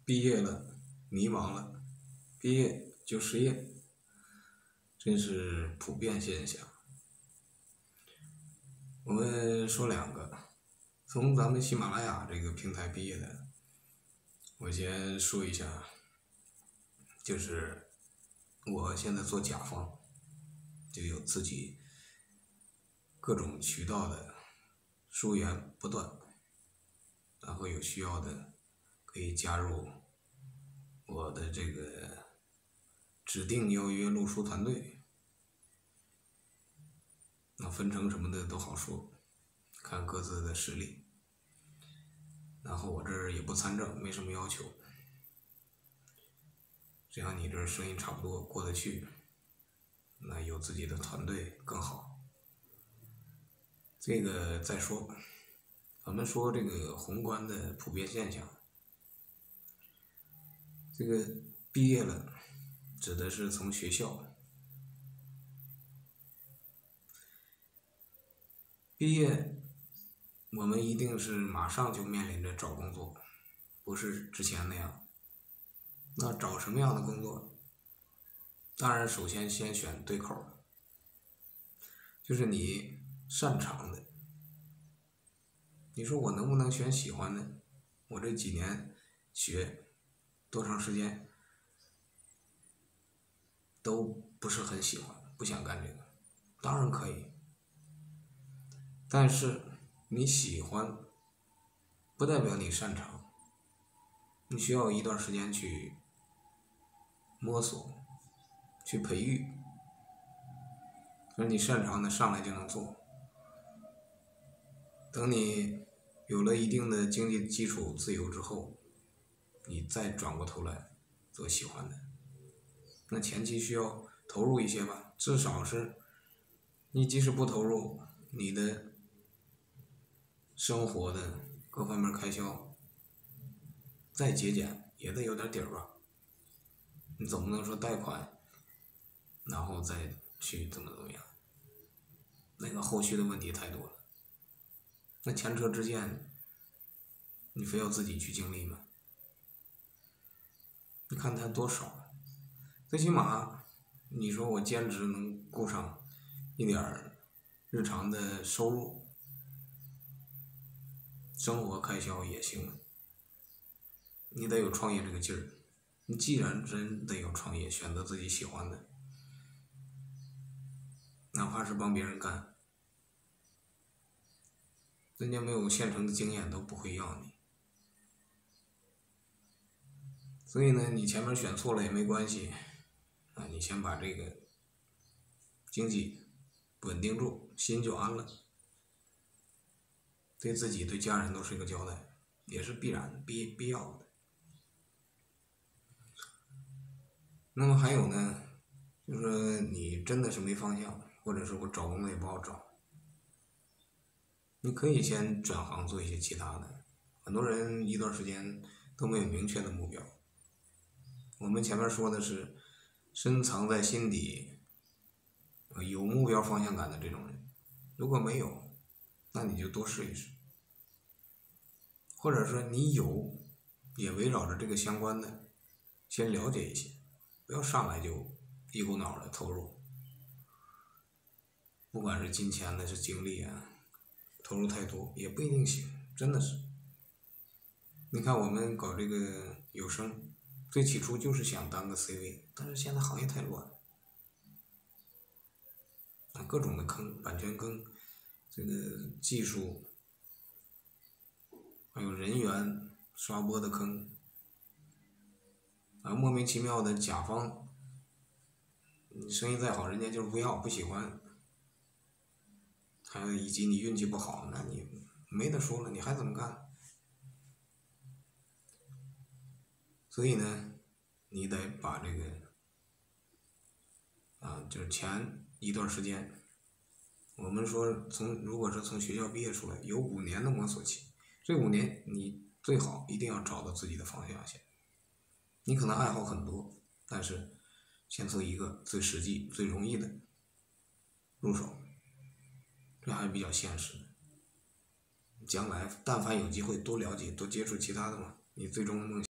毕业了，迷茫了，毕业就失业，真是普遍现象。我们说两个，从咱们喜马拉雅这个平台毕业的，我先说一下，就是我现在做甲方，就有自己各种渠道的疏源不断，然后有需要的可以加入我的这个指定邀约录书团队，那分成什么的都好说，看各自的实力。然后我这儿也不参政，没什么要求，只要你这生意差不多过得去，那有自己的团队更好。这个再说，咱们说这个宏观的普遍现象，这个毕业了指的是从学校毕业，我们一定是马上就面临着找工作，不是之前那样。那找什么样的工作？当然首先先选对口的，就是你擅长的。你说我能不能选喜欢的？我这几年学多长时间都不是很喜欢，不想干这个。当然可以，但是你喜欢不代表你擅长，你需要一段时间去摸索，去培育，而你擅长的上来就能做。等你有了一定的经济基础自由之后，你再转过头来做喜欢的，那前期需要投入一些吧，至少是你即使不投入，你的生活的各方面开销再节俭也得有点底儿吧。你总不能说贷款然后再去怎么样，那个后续的问题太多了，那前车之鉴你非要自己去经历吗？你看它多少，最起码你说我兼职能顾上一点儿日常的收入，生活开销也行。你得有创业这个劲儿，你既然真得有创业，选择自己喜欢的，哪怕是帮别人干，人家没有现成的经验都不会要你。所以呢，你前面选错了也没关系，你先把这个经济稳定住，心就安了，对自己对家人都是一个交代，也是必然的、必要的。那么还有呢，就是说你真的是没方向，或者是我找工作也不好找，你可以先转行做一些其他的。很多人一段时间都没有明确的目标。我们前面说的是深藏在心底有目标方向感的这种人，如果没有，那你就多试一试，或者说你有也围绕着这个相关的先了解一些，不要上来就一股脑的投入，不管是金钱的是精力啊，投入太多也不一定行，真的是。你看我们搞这个有声，最起初就是想当个 C 位，但是现在行业太乱，各种的坑，版权坑，这个技术，还有人员刷播的坑，莫名其妙的甲方，你生意再好，人家就是不要不喜欢，还有以及你运气不好，那你没得说了，你还怎么干？所以呢，你得把这个就是前一段时间，我们说如果是从学校毕业出来，有5年的摸索期，这5年你最好一定要找到自己的方向先。你可能爱好很多，但是先从一个最实际、最容易的入手，这还是比较现实的。将来但凡有机会多了解、多接触其他的嘛，你最终的梦想